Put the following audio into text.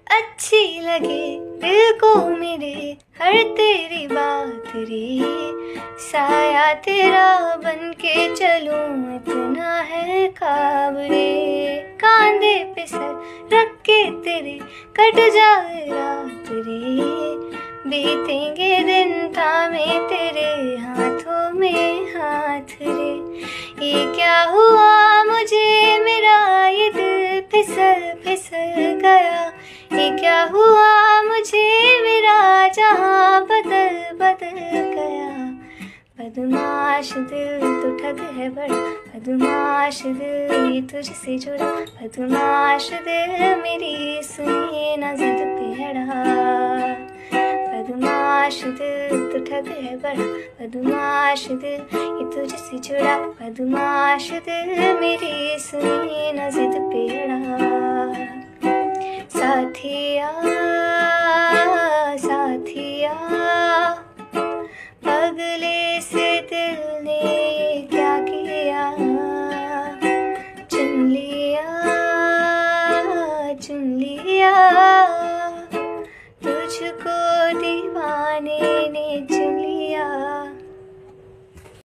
अच्छी लगे दिल को मेरे हर तेरी बात रे, साया तेरा बन के चलूं इतना है ख्वाब रे। कांधे पे सर रख के तेरे कट जाए रात रे, बीतेंगे दिन थामे तेरे हाथों में हाथ रे। ये क्या हुआ मुझे मेरा ये दिल फिसल फिसल गया, ये क्या हुआ मुझे मेरा जहां बदल बदल गया। बदमाश दिल तो ठग है बड़ा, बदमाश दिल ये तुझसे जुड़ा, बदमाश दिल मेरी सुनिए ना जिद पे अड़ा। बदमाश दिल तो ठग है बड़ा, बदमाश दिल ये तुझसे जुड़ा, बदमाश दिल मेरी सुनिए ना जिद पे अड़ा। साथिया साथिया पगले से दिल ने क्या किया, चुन लिया तुझको